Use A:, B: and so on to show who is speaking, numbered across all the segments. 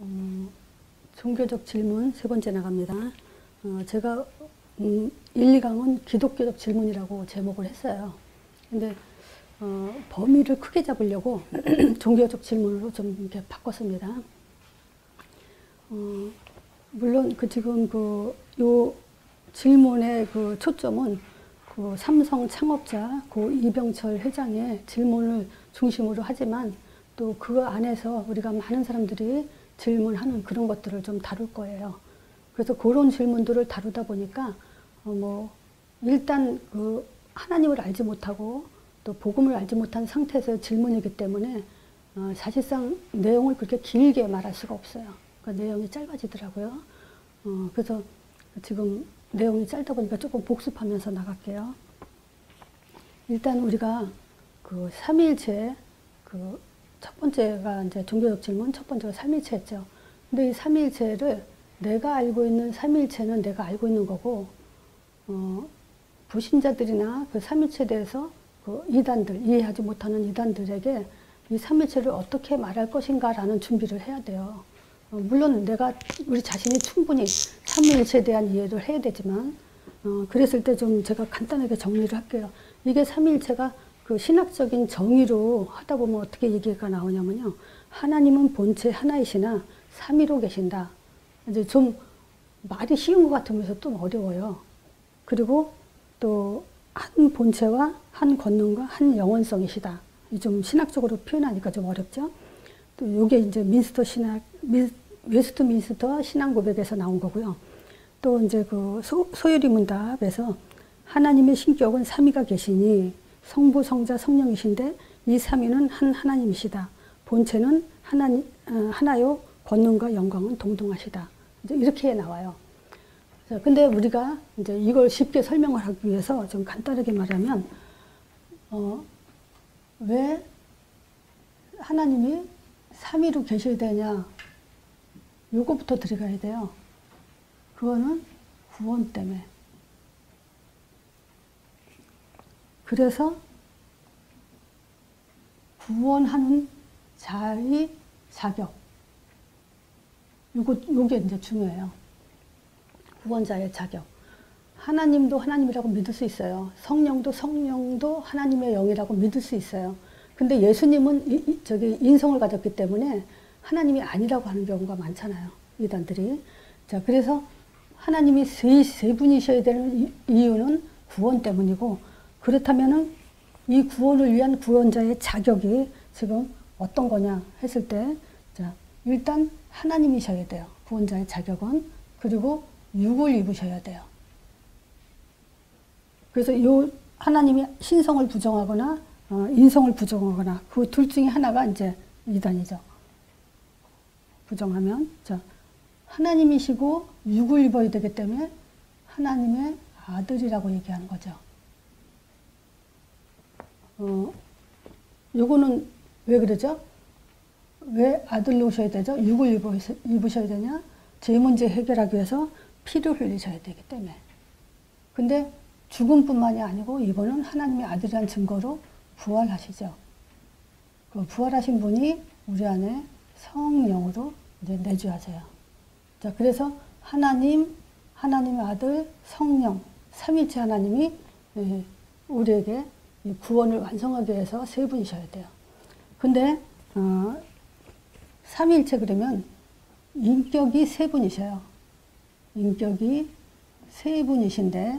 A: 종교적 질문 세 번째 나갑니다. 제가 1, 2강은 기독교적 질문이라고 제목을 했어요. 근데 범위를 크게 잡으려고 종교적 질문으로 좀 이렇게 바꿨습니다. 물론 지금 요 질문의 초점은 삼성 창업자 이병철 회장의 질문을 중심으로 하지만 또 그 안에서 우리가 많은 사람들이 질문하는 그런 것들을 좀 다룰 거예요. 그래서 그런 질문들을 다루다 보니까 일단 하나님을 알지 못하고 또 복음을 알지 못한 상태에서 질문이기 때문에 사실상 내용을 그렇게 길게 말할 수가 없어요. 그러니까 내용이 짧아지더라고요. 그래서 지금 내용이 짧다 보니까 조금 복습하면서 나갈게요. 일단 우리가 삼위일체 첫 번째가 이제 종교적 질문, 첫 번째가 삼위일체였죠. 근데 이 삼위일체를 내가 알고 있는 삼위일체는 내가 알고 있는 거고, 불신자들이나 삼위일체에 대해서 이단들, 이해하지 못하는 이단들에게 이 삼위일체를 어떻게 말할 것인가라는 준비를 해야 돼요. 물론 우리 자신이 충분히 삼위일체에 대한 이해를 해야 되지만, 그랬을 때 좀 제가 간단하게 정리를 할게요. 이게 삼위일체가 신학적인 정의로 하다 보면 어떻게 얘기가 나오냐면요. 하나님은 본체 하나이시나 삼위로 계신다. 이제 좀 말이 쉬운 것 같으면서 좀 어려워요. 그리고 또 한 본체와 한 권능과 한 영원성이시다. 좀 신학적으로 표현하니까 좀 어렵죠. 또 이게 이제 웨스트민스터 신앙 고백에서 나온 거고요. 또 이제 소요리 문답에서 하나님의 신격은 삼위가 계시니 성부, 성자, 성령이신데 이 삼위는 한 하나님이시다. 본체는 하나요, 권능과 영광은 동등하시다. 이제 이렇게 나와요. 근데 우리가 이제 이걸 쉽게 설명을 하기 위해서 좀 간단하게 말하면, 왜 하나님이 삼위로 계셔야 되냐? 요거부터 들어가야 돼요. 그거는 구원 때문에. 그래서 구원하는 자의 자격. 요게 이제 중요해요. 구원자의 자격. 하나님도 하나님이라고 믿을 수 있어요. 성령도 하나님의 영이라고 믿을 수 있어요. 근데 예수님은 인성을 가졌기 때문에 하나님이 아니라고 하는 경우가 많잖아요. 이단들이. 자, 그래서 하나님이 세 분이셔야 되는 이유는 구원 때문이고, 그렇다면은 이 구원을 위한 구원자의 자격이 지금 어떤 거냐 했을 때, 자, 일단 하나님이셔야 돼요. 구원자의 자격은. 그리고 육을 입으셔야 돼요. 그래서 하나님이 신성을 부정하거나 인성을 부정하거나 그 둘 중에 하나가 이제 이단이죠. 부정하면. 자, 하나님이시고 육을 입어야 되기 때문에 하나님의 아들이라고 얘기하는 거죠. 요거는 왜 그러죠? 왜 아들로 오셔야 되죠? 육을 입으셔야 되냐? 제 문제 해결하기 위해서 피를 흘리셔야 되기 때문에. 근데 죽음뿐만이 아니고 이번은 하나님의 아들이라는 증거로 부활하시죠. 그 부활하신 분이 우리 안에 성령으로 이제 내주하세요. 자, 그래서 하나님의 아들, 성령, 삼위일체 하나님이 우리에게 구원을 완성하기 위해서 세 분이셔야 돼요. 근데 삼위일체 그러면 인격이 세 분이셔요. 인격이 세 분이신데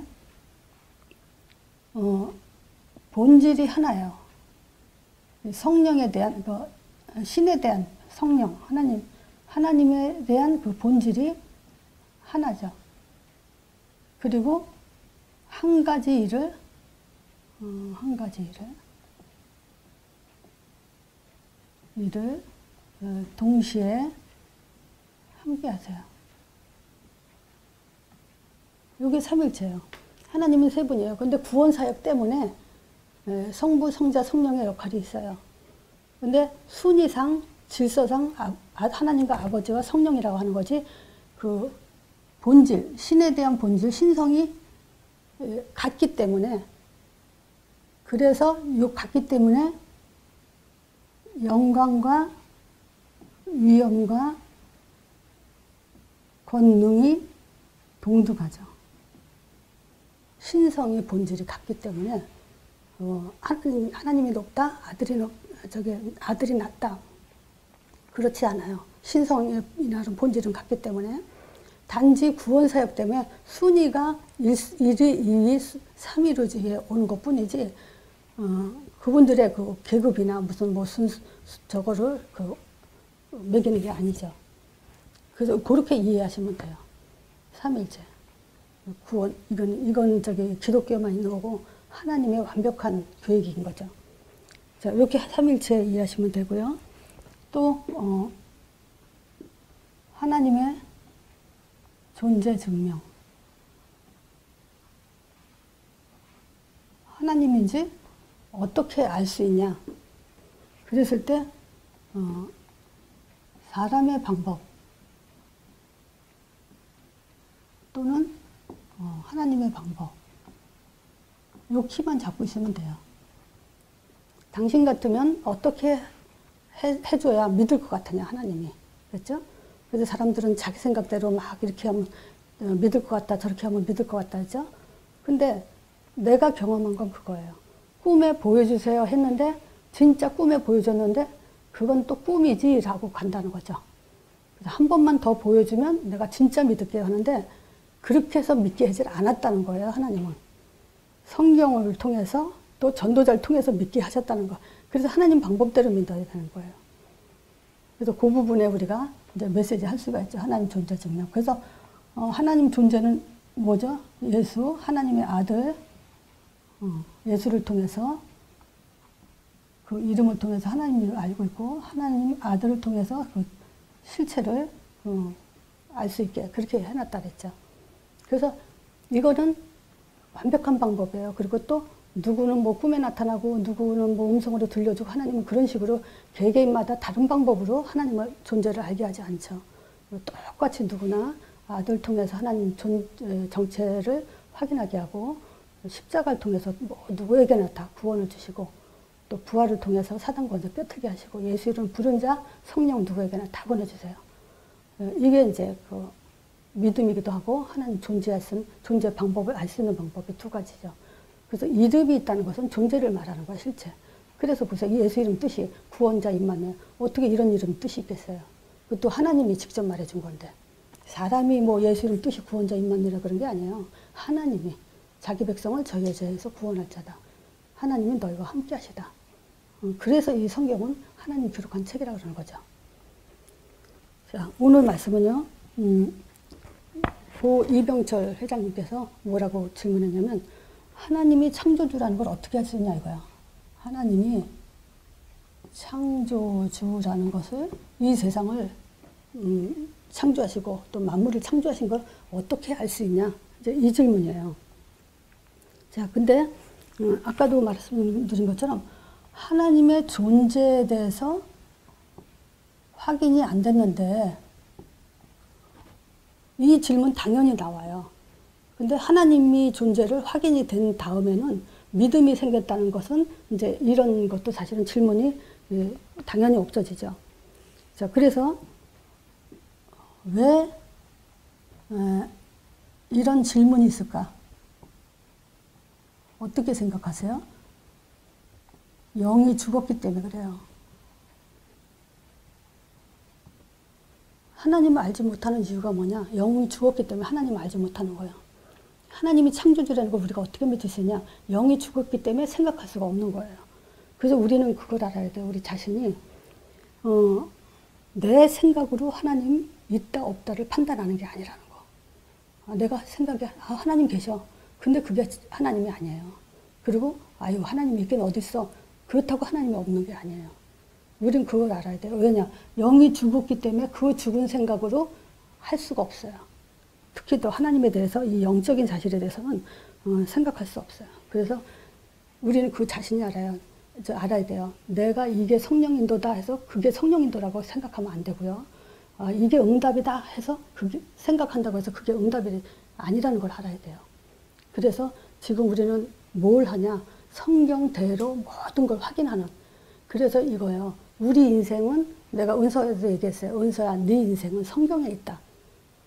A: 본질이 하나예요. 성령에 대한 신에 대한 성령, 하나님에 대한 그 본질이 하나죠. 그리고 한 가지 일을 동시에 함께 하세요. 이게 삼위일체예요. 하나님은 세 분이에요. 근데 구원 사역 때문에 성부, 성자, 성령의 역할이 있어요. 근데 순위상, 질서상 하나님과 아버지와 성령이라고 하는 거지, 그 본질, 신에 대한 본질, 신성이 같기 때문에, 그래서 같기 때문에 영광과 위엄과 권능이 동등하죠. 신성의 본질이 같기 때문에 하나님이 높다, 아들이 낮다, 그렇지 않아요. 신성이나 본질은 같기 때문에 단지 구원 사역 때문에 순위가 1위, 2위, 3위로 오는 것 뿐이지 그분들의 그 계급이나 무슨 저거를 매기는 게 아니죠. 그래서 그렇게 이해하시면 돼요. 삼일체 구원 이건 기독교만 있는 거고 하나님의 완벽한 계획인 거죠. 자, 이렇게 삼일체 이해하시면 되고요. 또 하나님의 존재 증명. 하나님인지 어떻게 알 수 있냐? 그랬을 때 사람의 방법 또는 하나님의 방법, 요 키만 잡고 있으면 돼요. 당신 같으면 어떻게 해줘야 믿을 것 같으냐, 하나님이. 그렇죠? 그래서 사람들은 자기 생각대로 막 이렇게 하면 믿을 것 같다, 저렇게 하면 믿을 것 같다, 그죠? 근데 내가 경험한 건 그거예요. 꿈에 보여주세요 했는데, 진짜 꿈에 보여줬는데, 그건 또 꿈이지 라고 간다는 거죠. 그래서 한 번만 더 보여주면 내가 진짜 믿을게요 하는데, 그렇게 해서 믿게 하지 않았다는 거예요, 하나님은. 성경을 통해서 또 전도자를 통해서 믿게 하셨다는 거. 그래서 하나님 방법대로 믿어야 되는 거예요. 그래서 그 부분에 우리가 이제 메시지 할 수가 있죠. 하나님 존재 증명. 그래서 하나님 존재는 뭐죠? 예수, 하나님의 아들, 예수를 통해서 그 이름을 통해서 하나님을 알고 있고 하나님 아들을 통해서 그 실체를 알 수 있게 그렇게 해놨다 그랬죠. 그래서 이거는 완벽한 방법이에요. 그리고 또 누구는 뭐 꿈에 나타나고 누구는 뭐 음성으로 들려주고 하나님은 그런 식으로 개개인마다 다른 방법으로 하나님의 존재를 알게 하지 않죠. 똑같이 누구나 아들 통해서 하나님 정체를 확인하게 하고 십자가를 통해서 뭐 누구에게나 다 구원을 주시고 또 부활을 통해서 사단 권세 뼈트게 하시고 예수 이름 부른 자 성령 누구에게나 다 보내주세요. 이게 이제 그 믿음이기도 하고 하나님 존재 방법을 알 수 있는 방법이 두 가지죠. 그래서 이름이 있다는 것은 존재를 말하는 거야, 실체. 그래서 보세요. 예수 이름 뜻이 구원자 임마누엘. 어떻게 이런 이름 뜻이 있겠어요? 그것도 하나님이 직접 말해준 건데. 사람이 뭐 예수 이름 뜻이 구원자 임마누엘 그런 게 아니에요. 하나님이 자기 백성을 저희의 죄에서 구원할 자다. 하나님은 너희와 함께 하시다. 그래서 이 성경은 하나님 기록한 책이라고 그러는 거죠. 자, 오늘 말씀은요. 고 이병철 회장님께서 뭐라고 질문했냐면 하나님이 창조주라는 걸 어떻게 할 수 있냐 이거야. 하나님이 창조주라는 것을 이 세상을 창조하시고 또 만물을 창조하신 걸 어떻게 알 수 있냐 이제 이 질문이에요. 자, 근데 아까도 말씀드린 것처럼 하나님의 존재에 대해서 확인이 안 됐는데 이 질문 당연히 나와요. 근데 하나님이 존재를 확인이 된 다음에는 믿음이 생겼다는 것은 이제 이런 것도 사실은 질문이 당연히 없어지죠. 자, 그래서 왜 이런 질문이 있을까? 어떻게 생각하세요? 영이 죽었기 때문에 그래요. 하나님을 알지 못하는 이유가 뭐냐? 영이 죽었기 때문에 하나님을 알지 못하는 거예요. 하나님이 창조주라는 걸 우리가 어떻게 믿을 수 있냐? 영이 죽었기 때문에 생각할 수가 없는 거예요. 그래서 우리는 그걸 알아야 돼요. 우리 자신이 내 생각으로 하나님 있다 없다를 판단하는 게 아니라는 거. 내가 생각에 하나님 계셔. 근데 그게 하나님이 아니에요. 그리고 아유 하나님이 있긴 어딨어. 그렇다고 하나님이 없는 게 아니에요. 우린 그걸 알아야 돼요. 왜냐? 영이 죽었기 때문에 그 죽은 생각으로 할 수가 없어요. 특히 또 하나님에 대해서 이 영적인 사실에 대해서는 생각할 수 없어요. 그래서 우리는 그 자신이 알아야 돼요. 내가 이게 성령 인도다 해서 그게 성령 인도라고 생각하면 안 되고요. 이게 응답이다 해서 그게 생각한다고 해서 그게 응답이 아니라는 걸 알아야 돼요. 그래서 지금 우리는 뭘 하냐? 성경대로 모든 걸 확인하는. 그래서 이거예요. 우리 인생은 내가 은서에도 얘기했어요. 은서야, 네 인생은 성경에 있다.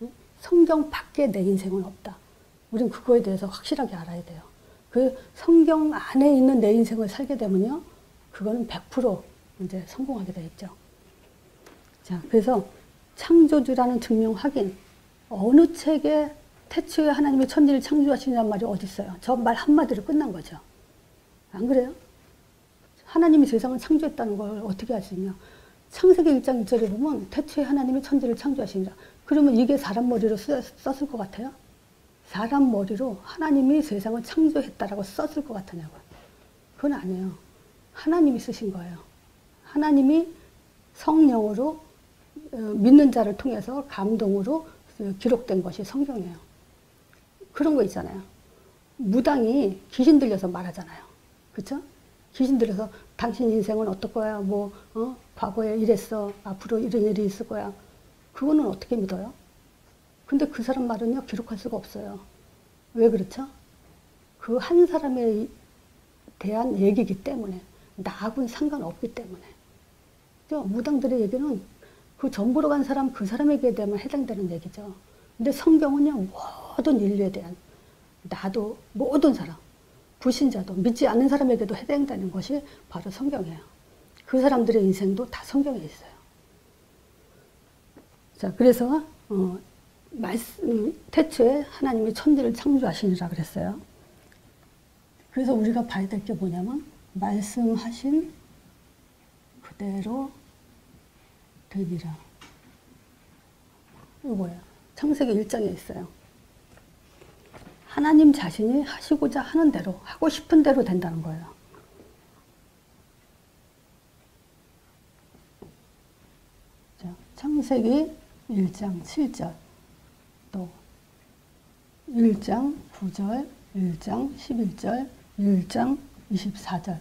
A: 성경 밖에 내 인생은 없다. 우린 그거에 대해서 확실하게 알아야 돼요. 그 성경 안에 있는 내 인생을 살게 되면요, 그거는 100% 이제 성공하게 되어 있죠. 자, 그래서 창조주라는 증명 확인. 어느 책에 태초에 하나님이 천지를 창조하시냐는 말이 어디 있어요? 저 말 한마디로 끝난 거죠. 안 그래요? 하나님이 세상을 창조했다는 걸 어떻게 알 수 있냐? 창세기 1장 1절에 보면 태초에 하나님이 천지를 창조하시니라. 그러면 이게 사람 머리로 썼을 것 같아요? 사람 머리로 하나님이 세상을 창조했다라고 썼을 것 같으냐고요. 그건 아니에요. 하나님이 쓰신 거예요. 하나님이 성령으로 믿는 자를 통해서 감동으로 기록된 것이 성경이에요. 그런 거 있잖아요. 무당이 귀신 들려서 말하잖아요. 그렇죠? 귀신 들려서 당신 인생은 어떨 거야? 과거에 이랬어. 앞으로 이런 일이 있을 거야. 그거는 어떻게 믿어요? 근데 그 사람 말은요, 기록할 수가 없어요. 왜 그렇죠? 그 한 사람에 대한 얘기이기 때문에, 나하고는 상관없기 때문에. 그죠? 무당들의 얘기는 그 전보러 간 사람, 그 사람에게 대한 해당되는 얘기죠. 근데 성경은요, 모든 인류에 대한, 나도, 모든 사람, 불신자도, 믿지 않는 사람에게도 해당되는 것이 바로 성경이에요. 그 사람들의 인생도 다 성경에 있어요. 자, 그래서, 태초에 하나님이 천지를 창조하시니라 그랬어요. 그래서 우리가 봐야 될 게 뭐냐면, 말씀하신 그대로 되리라. 이거 뭐예요? 창세기 1장에 있어요. 하나님 자신이 하시고자 하는 대로, 하고 싶은 대로 된다는 거예요. 자, 창세기 1장 7절, 또 1장 9절, 1장 11절, 1장 24절.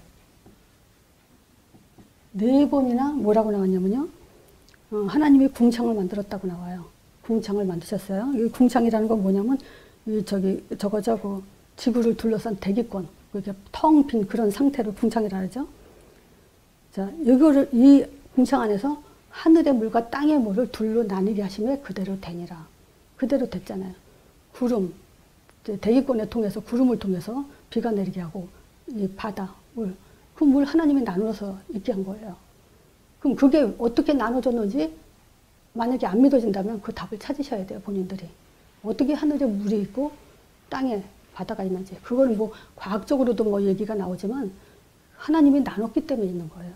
A: 네 번이나 뭐라고 나왔냐면요. 하나님이 궁창을 만들었다고 나와요. 궁창을 만드셨어요. 이 궁창이라는 건 뭐냐면, 저거 지구를 둘러싼 대기권, 이렇게 텅 빈 그런 상태를 궁창이라 하죠. 자, 이 궁창 안에서 하늘의 물과 땅의 물을 둘로 나뉘게 하심에 그대로 되니라. 그대로 됐잖아요. 구름, 대기권을 통해서, 구름을 통해서 비가 내리게 하고, 이 바다, 물, 그 물 하나님이 나누어서 있게 한 거예요. 그럼 그게 어떻게 나눠졌는지 만약에 안 믿어진다면 그 답을 찾으셔야 돼요, 본인들이. 어떻게 하늘에 물이 있고 땅에 바다가 있는지. 그거는 뭐 과학적으로도 뭐 얘기가 나오지만 하나님이 나눴기 때문에 있는 거예요.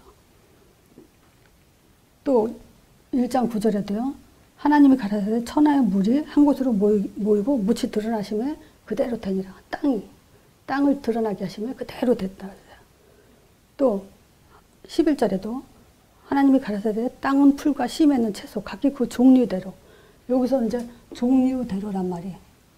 A: 또 1장 9절에도요. 하나님이 가라사대 천하의 물이 한 곳으로 모이고 묻이 드러나심에 그대로 되니라. 땅을 드러나게 하심에 그대로 됐다. 또 11절에도 하나님이 가라사대 땅은 풀과 씨 맺는 채소 각기 그 종류대로. 여기서 이제 종류대로란 말이에요.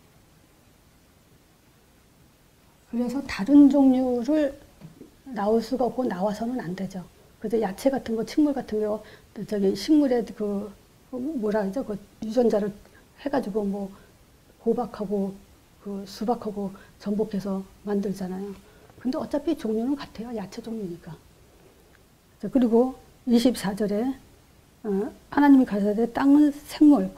A: 그래서 다른 종류를 나올 수가 없고 나와서는 안 되죠. 그래서 야채 같은 거, 식물 같은 거, 식물의 뭐라 하죠? 그 유전자를 해가지고 뭐 호박하고 그 수박하고 전복해서 만들잖아요. 근데 어차피 종류는 같아요. 야채 종류니까. 자, 그리고 24절에 하나님이 가라사대 땅은 생물,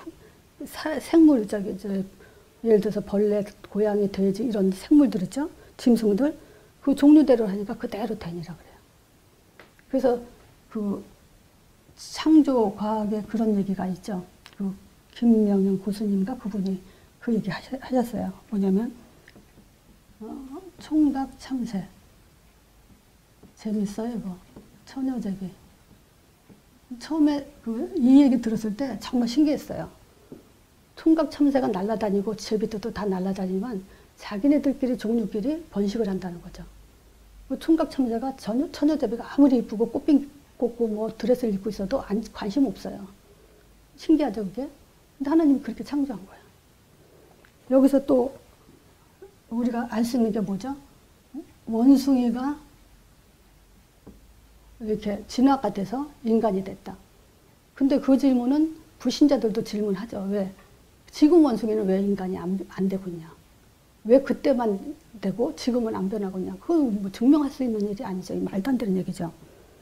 A: 예를 들어서 벌레, 고양이, 돼지 이런 생물들 있죠? 짐승들. 그 종류대로 하니까 그대로 되니라 그래요. 그래서 그 창조 과학에 그런 얘기가 있죠. 그 김명영 교수님과 그분이 그 얘기 하셨어요. 뭐냐면 총각 참새. 재밌어요, 이거. 처녀제비. 처음에 이 얘기 들었을 때 정말 신기했어요. 총각 참새가 날아다니고 제비들도 다 날아다니지만 자기네들끼리 종류끼리 번식을 한다는 거죠. 그 총각 참새가 처녀제비가 아무리 이쁘고 꽃핀 꽂고 뭐 드레스를 입고 있어도 관심 없어요. 신기하죠, 그게? 근데 하나님이 그렇게 창조한 거예요. 여기서 또 우리가 알 수 있는 게 뭐죠? 원숭이가 이렇게 진화가 돼서 인간이 됐다. 근데 그 질문은 불신자들도 질문하죠. 왜? 지금 원숭이는 왜 인간이 안 되고 있냐? 왜 그때만 되고 지금은 안 변하고 있냐? 그건 뭐 증명할 수 있는 일이 아니죠. 말도 안 되는 얘기죠.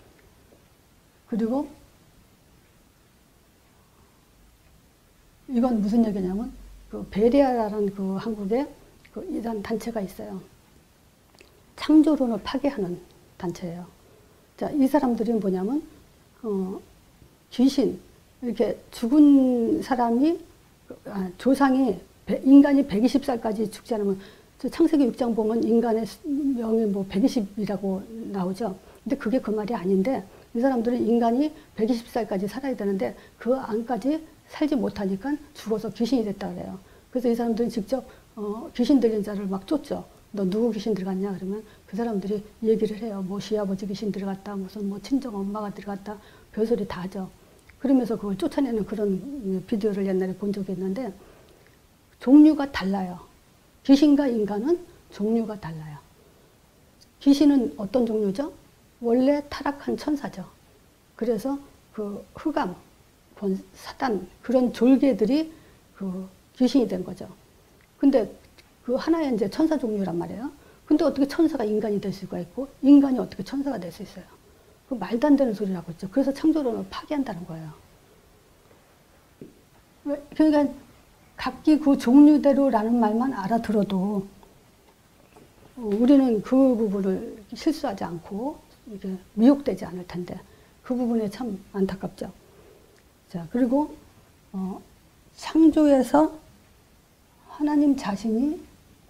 A: 그리고 이건 무슨 얘기냐면 그 베레아라는 그 한국에 그 이단 단체가 있어요. 창조론을 파괴하는 단체예요. 자, 이 사람들이 뭐냐면 귀신, 이렇게 죽은 사람이 조상이 인간이 120살까지 죽지 않으면, 창세기 6장 보면 인간의 명이 뭐 120이라고 나오죠. 근데 그게 그 말이 아닌데, 이 사람들은 인간이 120살까지 살아야 되는데 그 안까지 살지 못하니까 죽어서 귀신이 됐다 그래요. 그래서 이 사람들은 직접 귀신 들린 자를 막 쫓죠. 너 누구 귀신 들어갔냐 그러면 그 사람들이 얘기를 해요. 뭐 시아버지 귀신 들어갔다, 무슨 뭐 친정 엄마가 들어갔다, 별소리 다 하죠. 그러면서 그걸 쫓아내는 그런 비디오를 옛날에 본 적이 있는데, 종류가 달라요. 귀신과 인간은 종류가 달라요. 귀신은 어떤 종류죠? 원래 타락한 천사죠. 그래서 그 흑암, 사단, 그런 졸개들이 그 귀신이 된 거죠. 근데 그 하나의 이제 천사 종류란 말이에요. 근데 어떻게 천사가 인간이 될 수가 있고, 인간이 어떻게 천사가 될 수 있어요? 그 말도 안 되는 소리라고 했죠. 그래서 창조론을 파괴한다는 거예요. 그러니까 각기 그 종류대로라는 말만 알아들어도 우리는 그 부분을 실수하지 않고 이게 미혹되지 않을 텐데, 그 부분에 참 안타깝죠. 자, 그리고 창조에서 하나님 자신이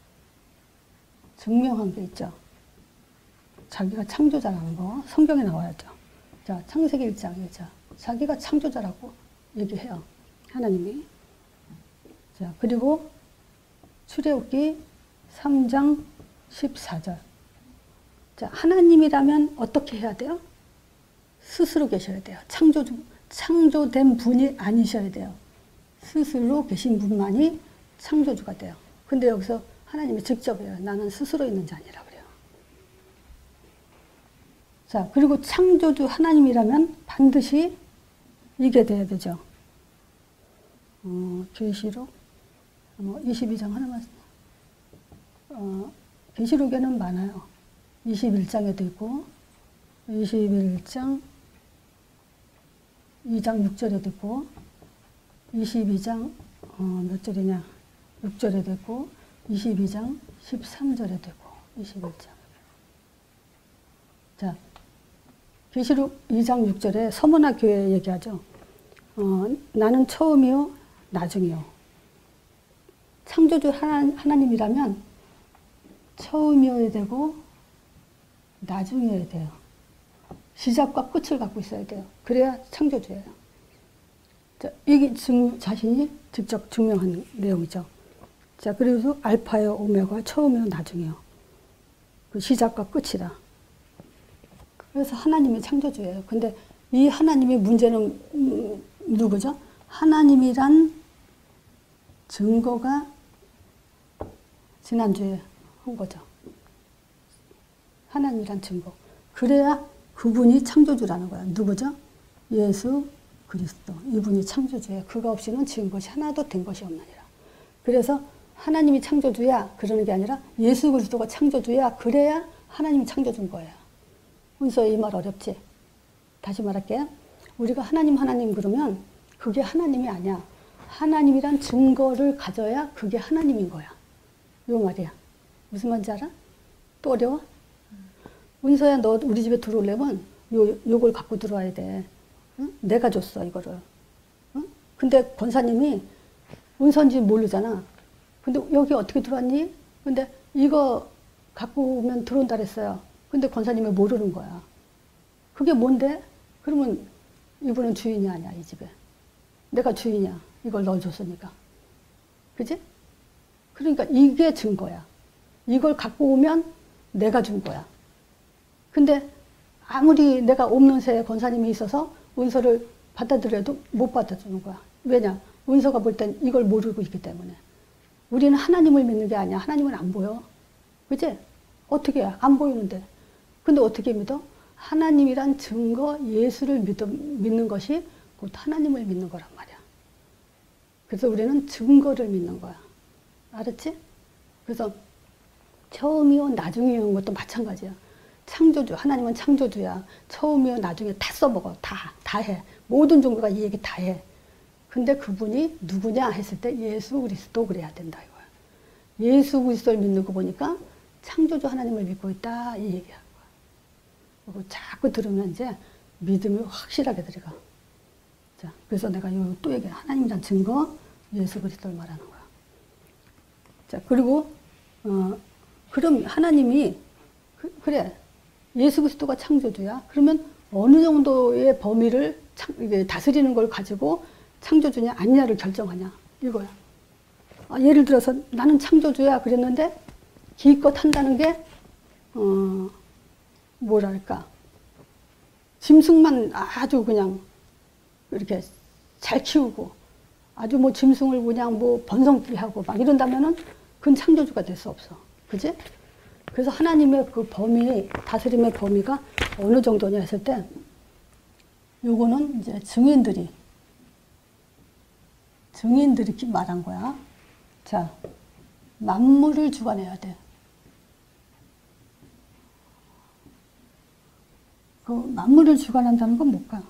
A: 증명한 게 있죠. 자기가 창조자라는 거 성경에 나와야죠. 자, 창세기 1장 1절. 자기가 창조자라고 얘기해요. 하나님이. 자, 그리고 출애굽기 3장 14절. 자, 하나님이라면 어떻게 해야 돼요? 스스로 계셔야 돼요. 창조된 분이 아니셔야 돼요. 스스로 계신 분만이 창조주가 돼요. 근데 여기서 하나님이 직접 해요. 나는 스스로 있는 자 아니라 그래요. 자, 그리고 창조주 하나님이라면 반드시 이게 돼야 되죠. 계시록 22장 하나만. 계시록에는 많아요. 21장에도 있고, 21장 2장 6절에도 있고, 22장 몇 절이냐? 6절에도 있고, 22장 13절에도 있고, 21장. 자, 계시록 2장 6절에 서머나 교회 얘기하죠. 나는 처음이요, 나중이요. 창조주 하나님이라면 처음이어야 되고 나중이어야 돼요. 시작과 끝을 갖고 있어야 돼요. 그래야 창조주예요. 자, 이게 자신이 직접 증명한 내용이죠. 자, 그래서 알파요, 오메가, 처음이요, 나중이요. 그 시작과 끝이다. 그래서 하나님이 창조주예요. 근데 이 하나님의 문제는 누구죠? 하나님이란 증거가 지난주에 한 거죠. 하나님이란 증거. 그래야 그분이 창조주라는 거야. 누구죠? 예수 그리스도. 이분이 창조주예요. 그가 없이는 지은 것이 하나도 된 것이 없느니라. 그래서 하나님이 창조주야 그러는 게 아니라 예수 그리스도가 창조주야 그래야 하나님이 창조주인 거예요. 은서 이 말 어렵지? 다시 말할게요. 우리가 하나님 그러면 그게 하나님이 아니야. 하나님이란 증거를 가져야 그게 하나님인 거야. 요 말이야. 무슨 말인지 알아? 또 어려워? 은서야 너 우리 집에 들어오려면 요걸 갖고 들어와야 돼. 응? 내가 줬어 이거를. 응? 근데 권사님이 은서인지 모르잖아. 근데 여기 어떻게 들어왔니? 근데 이거 갖고 오면 들어온다 그랬어요. 근데 권사님이 모르는 거야. 그게 뭔데? 그러면 이분은 주인이 아니야 이 집에. 내가 주인이야. 이걸 넣어줬으니까. 그지? 그러니까 이게 증거야. 이걸 갖고 오면 내가 준 거야. 근데 아무리 내가 없는 새에 권사님이 있어서 은서를 받아들여도 못 받아주는 거야. 왜냐? 은서가 볼 땐 이걸 모르고 있기 때문에. 우리는 하나님을 믿는 게 아니야. 하나님은 안 보여. 그치? 어떻게 해? 안 보이는데. 근데 어떻게 믿어? 하나님이란 증거, 예수를 믿는 것이 곧 하나님을 믿는 거란 말이야. 그래서 우리는 증거를 믿는 거야. 알았지? 그래서 처음이요, 나중이요 것도 마찬가지야. 창조주, 하나님은 창조주야. 처음이요, 나중에 다 써먹어. 다 해. 모든 종교가 이 얘기 다 해. 근데 그분이 누구냐 했을 때 예수 그리스도 그래야 된다 이거야. 예수 그리스도를 믿는 거 보니까 창조주 하나님을 믿고 있다 이 얘기야. 그리고 자꾸 들으면 이제 믿음이 확실하게 들어가. 자, 그래서 내가 또 얘기해. 하나님이란 증거, 예수 그리스도를 말하는 거야. 자, 그리고 그럼 하나님이 그래 예수 그리스도가 창조주야. 그러면 어느 정도의 범위를 다스리는 걸 가지고 창조주냐 아니냐를 결정하냐 이거야. 예를 들어서 나는 창조주야 그랬는데 기껏 한다는 게 뭐랄까 짐승만 아주 그냥 이렇게 잘 키우고 아주 뭐 짐승을 그냥 뭐 번성케 하고 막 이런다면은 그건 창조주가 될 수 없어. 그지? 그래서 하나님의 그 범위, 다스림의 범위가 어느 정도냐 했을 때 요거는 이제 증인들이 말한 거야. 자, 만물을 주관해야 돼. 그 만물을 주관한다는 건 뭘까?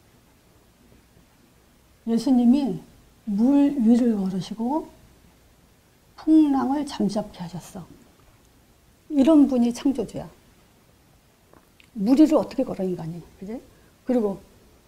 A: 예수님이 물 위를 걸으시고 풍랑을 잠잠케 하셨어. 이런 분이 창조주야. 물 위를 어떻게 걸어 인간이, 그지? 그리고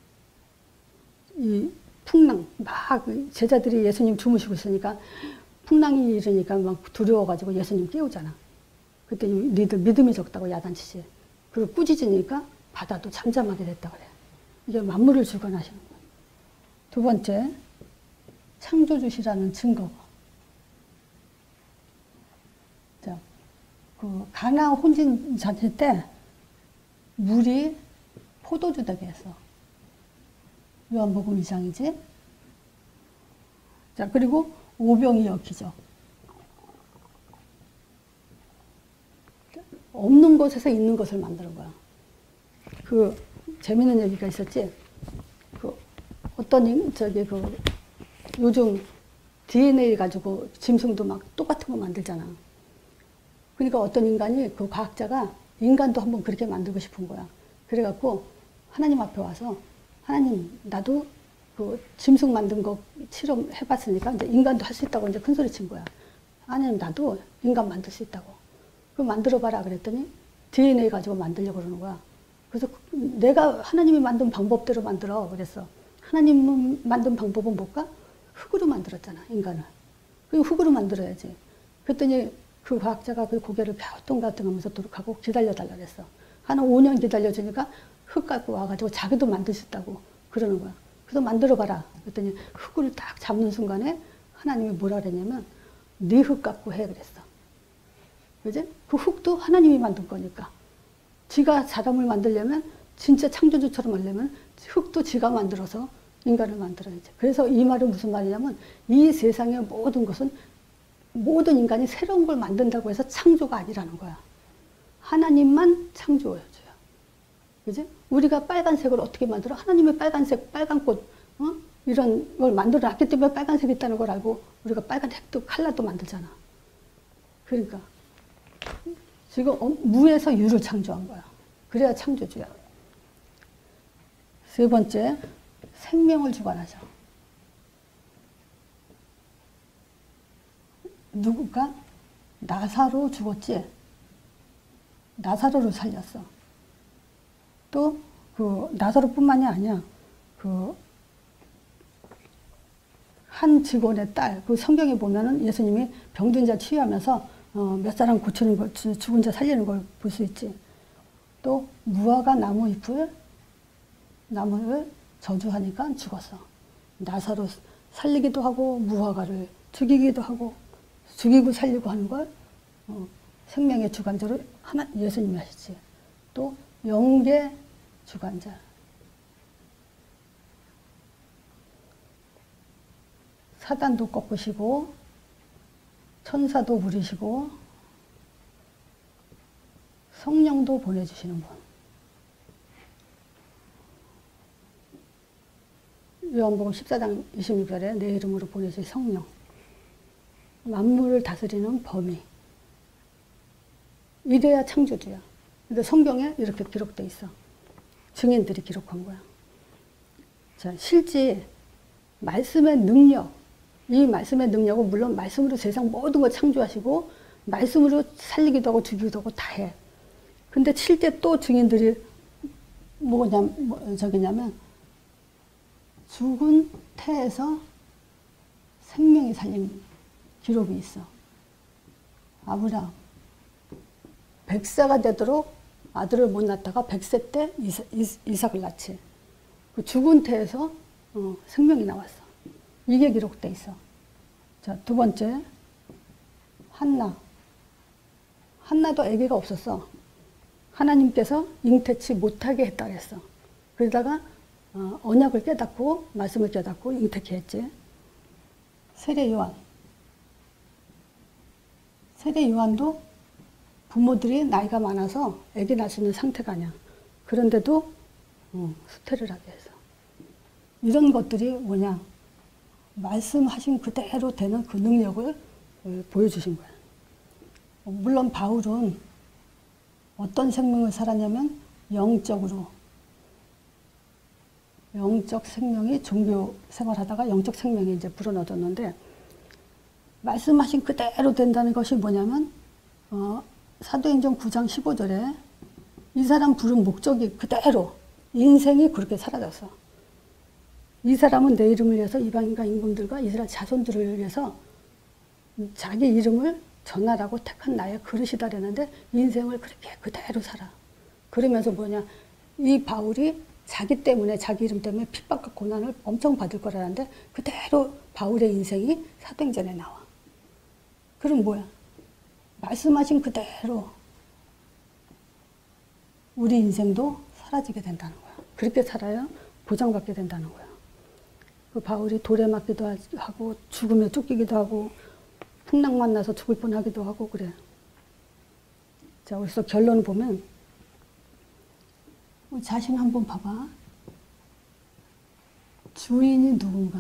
A: 이 풍랑 막 제자들이 예수님 주무시고 있으니까 풍랑이 일으니까 막 두려워가지고 예수님 깨우잖아. 그때 니들 믿음이 적다고 야단치지. 그리고 꾸짖으니까 바다도 잠잠하게 됐다 그래. 이게 만물을 주관하시는 거야. 두 번째, 창조주시라는 증거가. 자, 그 가나 혼인 잔치 때 물이 포도주 되게 했어. 요한복음 2장이지. 자, 그리고 오병이어 기적. 없는 곳에서 있는 것을 만드는 거야. 그 재밌는 얘기가 있었지. 그 어떤 요즘 DNA 가지고 짐승도 막 똑같은 거 만들잖아. 그러니까 어떤 인간이 그 과학자가 인간도 한번 그렇게 만들고 싶은 거야. 그래갖고 하나님 앞에 와서 하나님 나도 그 짐승 만든 거 실험해봤으니까 이제 인간도 할 수 있다고 이제 큰 소리 친 거야. 하나님 나도 인간 만들 수 있다고. 그럼 만들어봐라 그랬더니 DNA 가지고 만들려고 그러는 거야. 그래서 내가 하나님이 만든 방법대로 만들어 그랬어. 하나님 만든 방법은 뭘까? 흙으로 만들었잖아 인간을. 그리고 흙으로 만들어야지. 그랬더니 그 과학자가 그 고개를 갸우뚱갸우뚱 하면서 가고 기다려달라 그랬어. 한 5년 기다려주니까 흙 갖고 와가지고 자기도 만들 수 있다고 그러는 거야. 그래서 만들어봐라. 그랬더니 흙을 딱 잡는 순간에 하나님이 뭐라 그랬냐면 네 흙 갖고 해 그랬어. 그지? 그 흙도 하나님이 만든 거니까. 지가 사람을 만들려면 진짜 창조주처럼 하려면 흙도 지가 만들어서 인간을 만들어야지. 그래서 이 말은 무슨 말이냐면 이 세상의 모든 것은 모든 인간이 새로운 걸 만든다고 해서 창조가 아니라는 거야. 하나님만 창조해줘요. 그지? 우리가 빨간색을 어떻게 만들어? 하나님의 빨간색, 빨간 꽃, 이런 걸 만들어 놨기 때문에 빨간색이 있다는 걸 알고 우리가 빨간 색도, 칼라도 만들잖아. 그러니까 지금 무에서 유를 창조한 거야. 그래야 창조주야. 세 번째, 생명을 주관하죠. 누구가? 나사로 죽었지? 나사로를 살렸어. 또 그 나사로뿐만이 아니야. 그 한 직원의 딸, 그 성경에 보면은 예수님이 병든 자 치유하면서 몇 사람 고치는 거, 죽은 자 살리는 걸 볼 수 있지. 또 무화과 나무를 저주하니까 죽었어. 나사로 살리기도 하고 무화과를 죽이기도 하고 죽이고 살리고 하는 걸 생명의 주관자로 예수님이 하시지. 또 영계 주관자. 사단도 꺾으시고 천사도 부리시고 성령도 보내주시는 분. 요한복음 14장 26절에 내 이름으로 보내주신 성령. 만물을 다스리는 범위. 이래야 창조주야. 근데 성경에 이렇게 기록돼 있어. 증인들이 기록한 거야. 자, 실제 말씀의 능력, 이 말씀의 능력은 물론 말씀으로 세상 모든 걸 창조하시고 말씀으로 살리기도 하고 죽이기도 하고 다 해. 근데 7대 또 증인들이 저기냐면 죽은 태에서 생명이 살린 기록이 있어. 아브라함 100세가 되도록 아들을 못 낳다가 100세 때 이삭을 낳지. 그 죽은 태에서 생명이 나왔어. 이게 기록돼 있어. 자, 두 번째 한나도 아기가 없었어. 하나님께서 잉태치 못하게 했다 그랬어. 그러다가 언약을 깨닫고 말씀을 깨닫고 잉태케 했지. 세례 요한도 부모들이 나이가 많아서 아기 낳을 수 있는 상태가 아니야. 그런데도 수태를 하게 해서. 이런 것들이 뭐냐, 말씀하신 그대로 되는 그 능력을 보여주신 거야. 물론 바울은 어떤 생명을 살았냐면 영적 생명이 종교 생활하다가 영적 생명이 이제 불어넣었는데, 말씀하신 그대로 된다는 것이 뭐냐면 사도행전 9장 15절에 이 사람 부른 목적이 그대로 인생이 그렇게 사라졌어. 이 사람은 내 이름을 위해서 이방인과 임금들과 이스라엘 자손들을 위해서 자기 이름을 전하라고 택한 나의 그릇이다 그랬는데 인생을 그렇게 그대로 살아. 그러면서 뭐냐, 이 바울이 자기 때문에, 자기 이름 때문에 핍박과 고난을 엄청 받을 거라는데 그대로 바울의 인생이 사도행전에 나와. 그럼 뭐야, 말씀하신 그대로 우리 인생도 사라지게 된다는 거야. 그렇게 살아야 보장받게 된다는 거야. 그 바울이 돌에 맞기도 하고 죽음에 쫓기기도 하고 풍랑 만나서 죽을 뻔하기도 하고 그래. 자, 그래서 결론을 보면 자신 한번 봐봐. 주인이 누군가.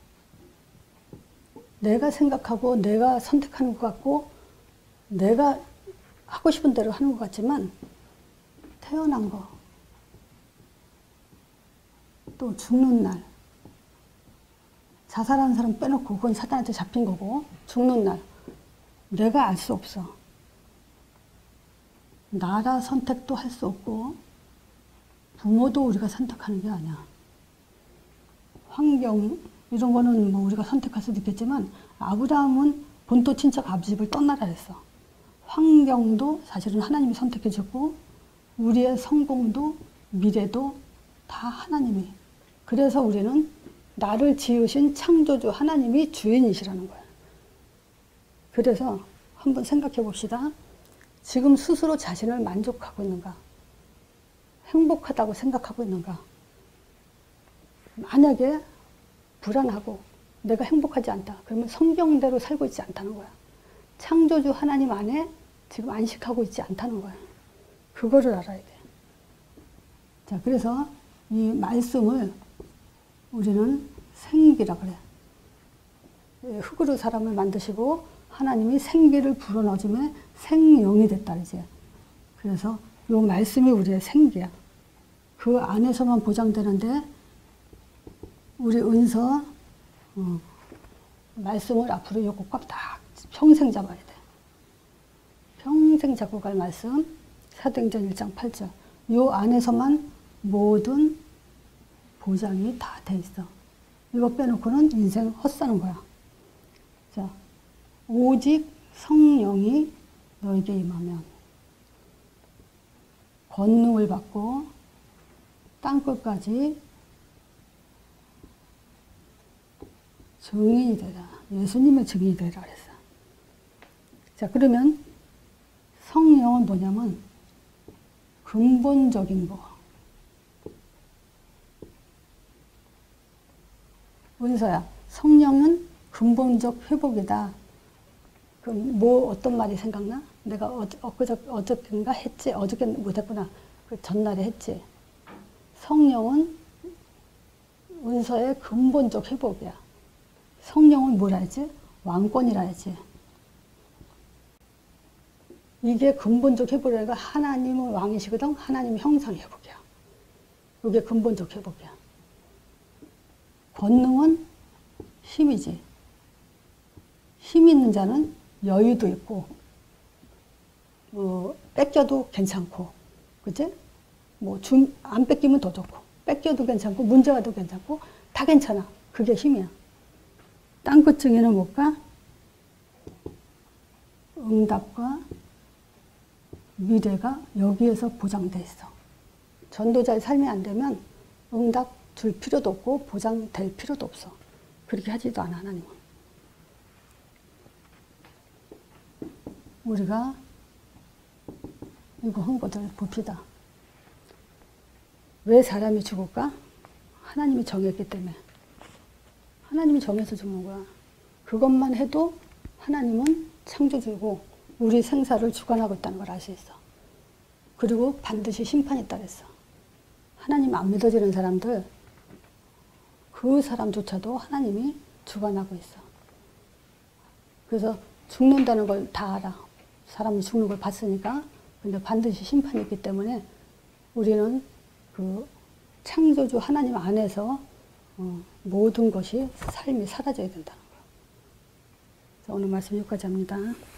A: 내가 생각하고 내가 선택하는 것 같고 내가 하고 싶은 대로 하는 것 같지만 태어난 거, 또 죽는 날, 자살하는 사람 빼놓고 그건 사단한테 잡힌 거고, 죽는 날 내가 알 수 없어. 나라 선택도 할 수 없고 부모도 우리가 선택하는 게 아니야. 환경 이런 거는 뭐 우리가 선택할 수도 있겠지만 아브라함은 본토 친척 아버지를 떠나라 했어. 환경도 사실은 하나님이 선택해 줬고 우리의 성공도 미래도 다 하나님이. 그래서 우리는 나를 지으신 창조주 하나님이 주인이시라는 거야. 그래서 한번 생각해 봅시다. 지금 스스로 자신을 만족하고 있는가? 행복하다고 생각하고 있는가? 만약에 불안하고 내가 행복하지 않다. 그러면 성경대로 살고 있지 않다는 거야. 창조주 하나님 안에 지금 안식하고 있지 않다는 거야. 그거를 알아야 돼. 자, 그래서 이 말씀을 우리는 생기라 그래. 흙으로 사람을 만드시고 하나님이 생기를 불어넣어주면 생명이 됐다 이제. 그래서 이 말씀이 우리의 생기야. 그 안에서만 보장되는데 우리 은서 말씀을 앞으로 이 꼭꼭 딱 평생 잡아야 돼. 평생 잡고 갈 말씀. 사도행전 1장 8절. 이 안에서만 모든 보장이 다 돼 있어. 이거 빼놓고는 인생 헛사는 거야. 자, 오직 성령이 너에게 임하면 권능을 받고 땅끝까지 증인이 되라. 예수님의 증인이 되라 그랬어. 자, 그러면 성령은 뭐냐면 근본적인 거. 은서야, 성령은 근본적 회복이다. 그럼 뭐 어떤 말이 생각나? 내가 어저께인가 했지? 어저께 못했구나. 그 전날에 했지. 성령은 은서의 근본적 회복이야. 성령은 뭐라 했지? 왕권이라 했지. 이게 근본적 회복이라니까 하나님은 왕이시거든. 하나님의 형상 회복이야. 이게 근본적 회복이야. 권능은 힘이지. 힘 있는 자는 여유도 있고, 뺏겨도 괜찮고, 그치? 안 뺏기면 더 좋고, 뺏겨도 괜찮고, 문제가 더 괜찮고, 다 괜찮아. 그게 힘이야. 땅끝증에는 뭘까? 응답과 미래가 여기에서 보장돼 있어. 전도자의 삶이 안 되면 응답 줄 필요도 없고 보장될 필요도 없어. 그렇게 하지도 않아, 하나님은. 우리가 이거 한 것을 봅시다. 왜 사람이 죽을까? 하나님이 정했기 때문에. 하나님이 정해서 죽는 거야. 그것만 해도 하나님은 창조주고 우리 생사를 주관하고 있다는 걸 알 수 있어. 그리고 반드시 심판이 있다 그랬어. 하나님 안 믿어지는 사람들, 그 사람조차도 하나님이 주관하고 있어. 그래서 죽는다는 걸 다 알아. 사람이 죽는 걸 봤으니까. 근데 반드시 심판이 있기 때문에 우리는 그 창조주 하나님 안에서 모든 것이 삶이 사라져야 된다는 거예요. 오늘 말씀 여기까지 합니다.